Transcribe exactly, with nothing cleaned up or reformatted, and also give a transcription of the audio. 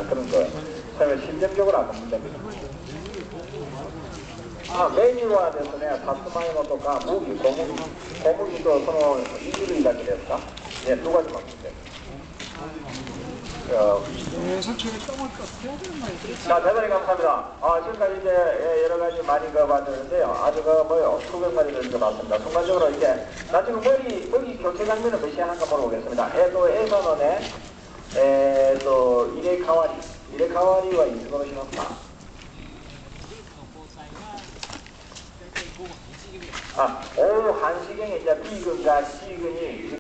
그런 거. 그러면 심정적으로 안 먹는답니다. 아, 메뉴화돼서네, 사스마이모토가 무기, 고무기, 고무기도 서로 이주를 일하게 됐다? 예, 두 가지 먹는데. 어, 자, 대단히 감사합니다. 아, 지금까지 이제 여러 가지 많이 그 봤는데요. 아주 그 뭐요, 수백 마리 정도 봤습니다. 순간적으로 이제, 나 지금 머리, 머리 교체 장면을 몇 시간 한가 물어보겠습니다. 에, 또, 에서너네, 에, 또, 이레카와리, 이레카와리와 이스고로 시노파. 아, 오후 한 시경에 이제 B군과 C군이